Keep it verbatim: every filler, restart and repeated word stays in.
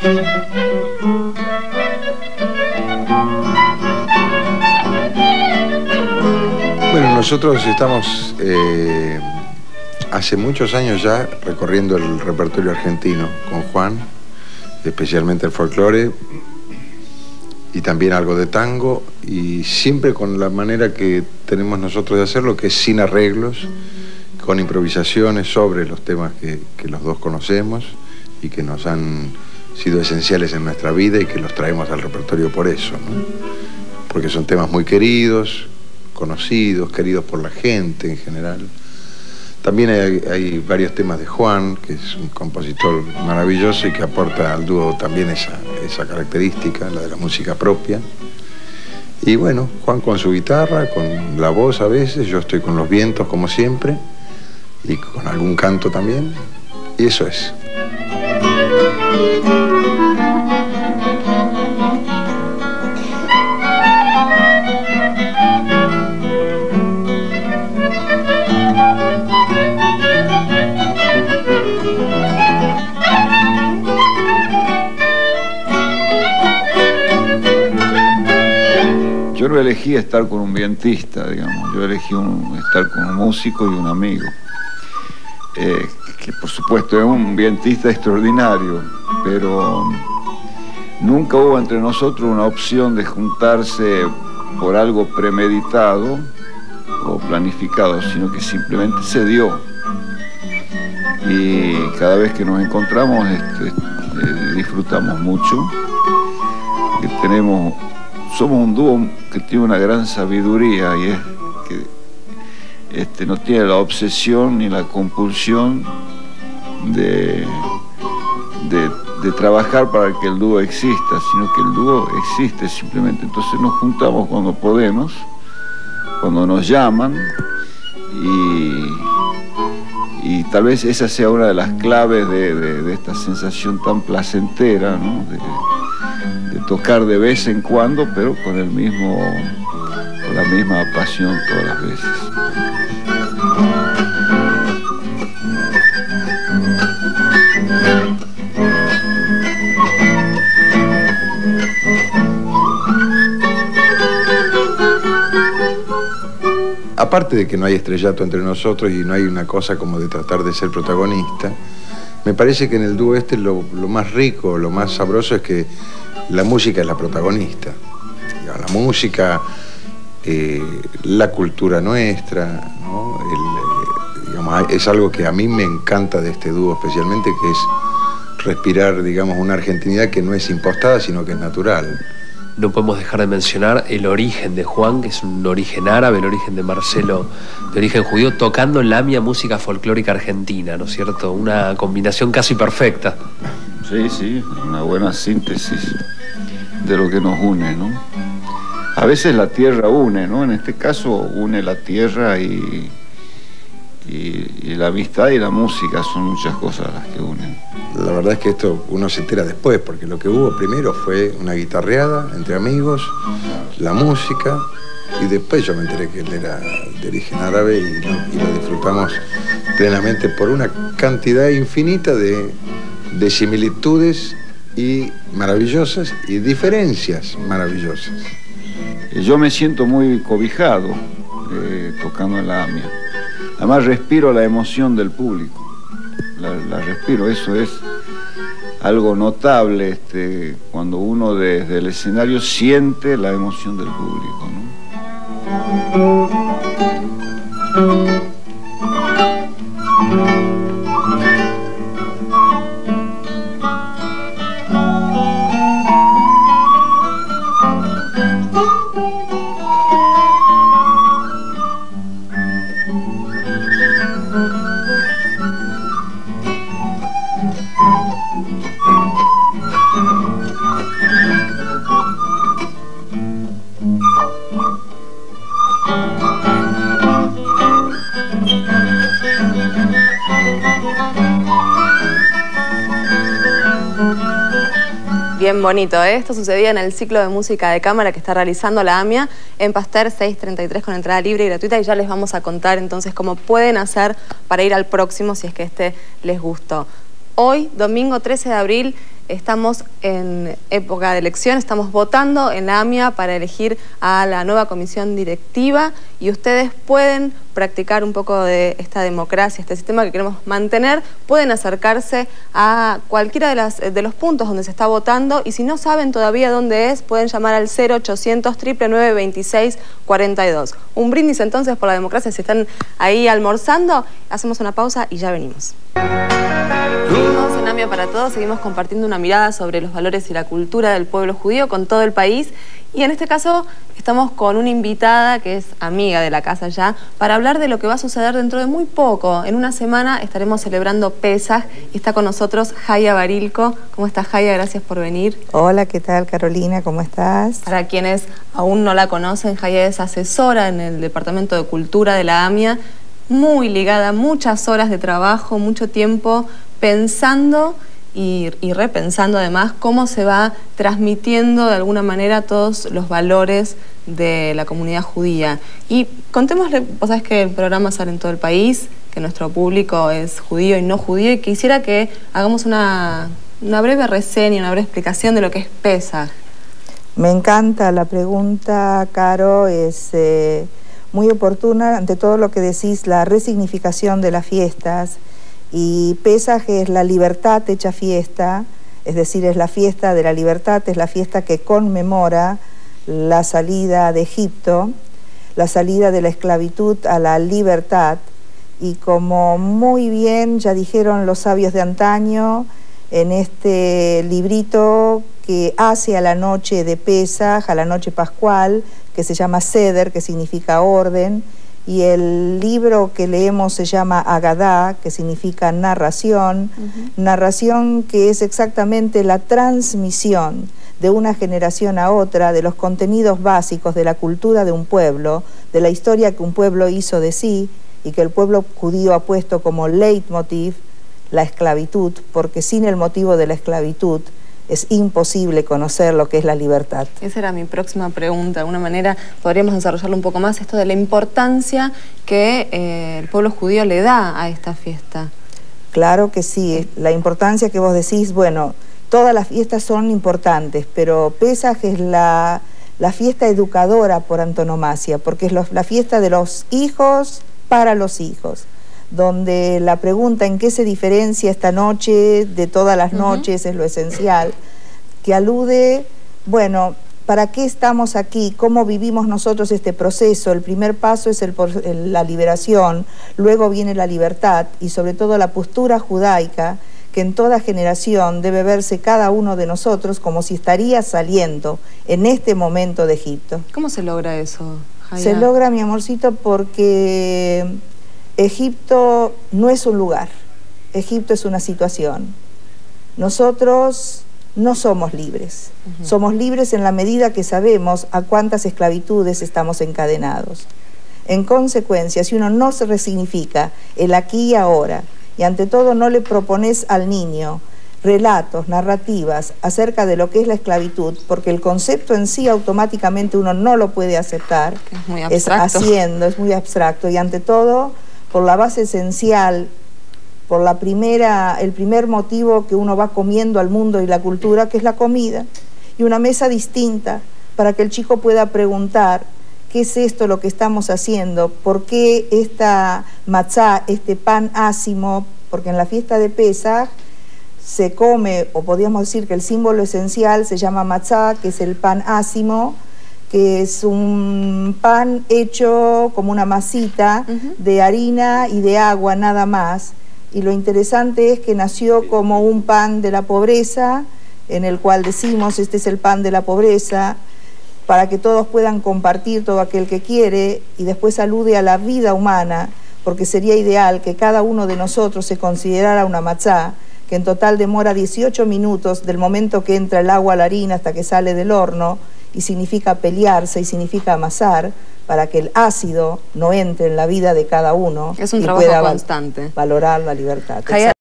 Bueno, nosotros estamos eh, hace muchos años ya recorriendo el repertorio argentino con Juan, especialmente el folclore y también algo de tango, y siempre con la manera que tenemos nosotros de hacerlo, que es sin arreglos, con improvisaciones sobre los temas que, que los dos conocemos y que nos han sido esenciales en nuestra vida y que los traemos al repertorio por eso, ¿no? Porque son temas muy queridos, conocidos, queridos por la gente en general. También hay, hay varios temas de Juan, que es un compositor maravilloso y que aporta al dúo también esa, esa característica, la de la música propia. Y bueno, Juan con su guitarra, con la voz a veces, yo estoy con los vientos como siempre, y con algún canto también, y eso es. Yo no elegí estar con un vientista, digamos, yo elegí un, estar con un músico y un amigo, eh, que por supuesto es un vientista extraordinario, pero nunca hubo entre nosotros una opción de juntarse por algo premeditado o planificado, sino que simplemente se dio. Y cada vez que nos encontramos este, eh, disfrutamos mucho, que tenemos... Somos un dúo que tiene una gran sabiduría y es que este, no tiene la obsesión ni la compulsión de, de, de trabajar para que el dúo exista, sino que el dúo existe simplemente. Entonces nos juntamos cuando podemos, cuando nos llaman, y, y tal vez esa sea una de las claves de, de, de esta sensación tan placentera, ¿no? De, de tocar de vez en cuando, pero con el mismo, con la misma pasión todas las veces. Aparte de que no hay estrellato entre nosotros y no hay una cosa como de tratar de ser protagonista, me parece que en el dúo este lo, lo más rico, lo más sabroso es que la música es la protagonista. La música, eh, la cultura nuestra, ¿no? El, eh, digamos, es algo que a mí me encanta de este dúo especialmente, que es respirar, digamos, una argentinidad que no es impostada, sino que es natural. No podemos dejar de mencionar el origen de Juan, que es un origen árabe, el origen de Marcelo, de origen judío, tocando lamia, música folclórica argentina, ¿no es cierto? Una combinación casi perfecta. Sí, sí, una buena síntesis de lo que nos une, ¿no? A veces la tierra une, ¿no? En este caso une la tierra y, y, y la amistad y la música, son muchas cosas las que unen. La verdad es que esto uno se entera después, porque lo que hubo primero fue una guitarreada entre amigos, la música, y después yo me enteré que él era de origen árabe y lo, y lo disfrutamos plenamente por una cantidad infinita de, de similitudes y maravillosas y diferencias maravillosas. Yo me siento muy cobijado eh, tocando en la AMIA. Además respiro la emoción del público. La, la respiro, eso es algo notable, este, cuando uno desde el escenario siente la emoción del público, ¿no? Bien bonito, ¿eh? Esto sucedía en el ciclo de música de cámara que está realizando la AMIA en Pasteur seiscientos treinta y tres con entrada libre y gratuita, y ya les vamos a contar entonces cómo pueden hacer para ir al próximo si es que este les gustó. Hoy, domingo trece de abril, estamos en época de elección, estamos votando en la AMIA para elegir a la nueva comisión directiva y ustedes pueden practicar un poco de esta democracia, este sistema que queremos mantener, pueden acercarse a cualquiera de, las, de los puntos donde se está votando y si no saben todavía dónde es, pueden llamar al cero ochocientos, nueve nueve nueve, veintiséis cuarenta y dos. Un brindis entonces por la democracia, si están ahí almorzando, hacemos una pausa y ya venimos. Seguimos en AMIA para Todos, seguimos compartiendo una mirada sobre los valores y la cultura del pueblo judío con todo el país y en este caso estamos con una invitada que es amiga de la casa ya para hablar de lo que va a suceder dentro de muy poco. En una semana estaremos celebrando Pesaj y está con nosotros Jaya Barilco. ¿Cómo estás, Jaya? Gracias por venir. Hola, ¿qué tal, Carolina? ¿Cómo estás? Para quienes aún no la conocen, Jaya es asesora en el Departamento de Cultura de la AMIA, muy ligada, muchas horas de trabajo, mucho tiempo pensando y, y repensando además cómo se va transmitiendo de alguna manera todos los valores de la comunidad judía. Y contémosle, vos sabés que el programa sale en todo el país, que nuestro público es judío y no judío, y quisiera que hagamos una, una breve reseña, una breve explicación de lo que es Pesaj. Me encanta la pregunta, Caro, es eh, muy oportuna ante todo lo que decís, la resignificación de las fiestas. Y Pesaj es la libertad hecha fiesta, es decir, es la fiesta de la libertad, es la fiesta que conmemora la salida de Egipto, la salida de la esclavitud a la libertad. Y como muy bien ya dijeron los sabios de antaño, en este librito que hace a la noche de Pesaj, a la noche pascual, que se llama Seder, que significa orden, y el libro que leemos se llama Agadá, que significa narración, uh-huh. narración que es exactamente la transmisión de una generación a otra de los contenidos básicos de la cultura de un pueblo, de la historia que un pueblo hizo de sí y que el pueblo judío ha puesto como leitmotiv, la esclavitud, porque sin el motivo de la esclavitud es imposible conocer lo que es la libertad. Esa era mi próxima pregunta. De alguna manera podríamos desarrollarlo un poco más, esto de la importancia que eh, el pueblo judío le da a esta fiesta. Claro que sí, la importancia que vos decís, bueno, todas las fiestas son importantes, pero Pesaj es la, la fiesta educadora por antonomasia, porque es lo, la fiesta de los hijos para los hijos, donde la pregunta en qué se diferencia esta noche de todas las noches uh-huh. es lo esencial, que alude, bueno, ¿para qué estamos aquí? ¿Cómo vivimos nosotros este proceso? El primer paso es el, el, la liberación, luego viene la libertad y sobre todo la postura judaica, que en toda generación debe verse cada uno de nosotros como si estaría saliendo en este momento de Egipto. ¿Cómo se logra eso, Jaya? Se logra, mi amorcito, porque Egipto no es un lugar, Egipto es una situación. Nosotros no somos libres, uh-huh. somos libres en la medida que sabemos a cuántas esclavitudes estamos encadenados. En consecuencia, si uno no se resignifica el aquí y ahora, y ante todo no le propones al niño relatos, narrativas acerca de lo que es la esclavitud, porque el concepto en sí automáticamente uno no lo puede aceptar, es muy abstracto. Es haciendo, es muy abstracto, y ante todo por la base esencial, por la primera, el primer motivo que uno va comiendo al mundo y la cultura, que es la comida, y una mesa distinta para que el chico pueda preguntar qué es esto lo que estamos haciendo, por qué esta matzá, este pan ácimo, porque en la fiesta de Pesaj se come, o podríamos decir que el símbolo esencial se llama matzá, que es el pan ácimo, que es un pan hecho como una masita uh-huh. de harina y de agua nada más, y lo interesante es que nació como un pan de la pobreza, en el cual decimos este es el pan de la pobreza, para que todos puedan compartir todo aquel que quiere, y después alude a la vida humana, porque sería ideal que cada uno de nosotros se considerara una matzá, que en total demora dieciocho minutos del momento que entra el agua a la harina hasta que sale del horno, y significa pelearse y significa amasar para que el ácido no entre en la vida de cada uno es un y trabajo pueda constante. valorar la libertad.